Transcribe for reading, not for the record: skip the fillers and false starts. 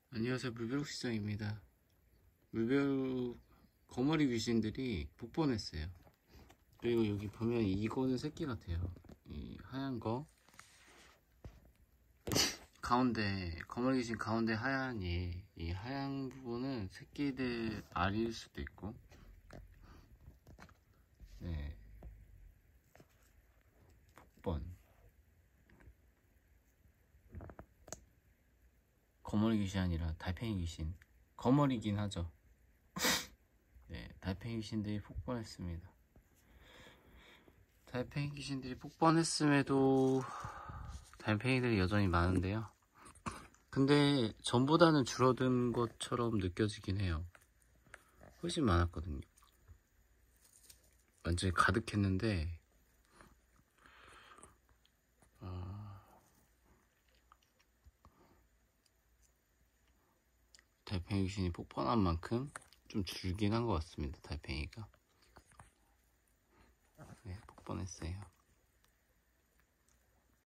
안녕하세요, 물벼룩 시장입니다. 물벼룩 거머리 귀신들이 복번했어요. 그리고 여기 보면 이거는 새끼 같아요. 이 하얀 거 가운데 거머리 귀신 가운데 하얀이 이 하얀 부분은 새끼들 알일 수도 있고, 네, 복번 거머리 귀신이 아니라 달팽이 귀신. 거머리긴 하죠. 네, 달팽이 귀신들이 폭번했습니다. 달팽이 귀신들이 폭번했음에도 달팽이들이 여전히 많은데요. 근데 전보다는 줄어든 것처럼 느껴지긴 해요. 훨씬 많았거든요. 완전히 가득했는데 달팽이 귀신이 폭번한 만큼 좀 줄긴 한 것 같습니다. 달팽이가. 네, 폭번했어요.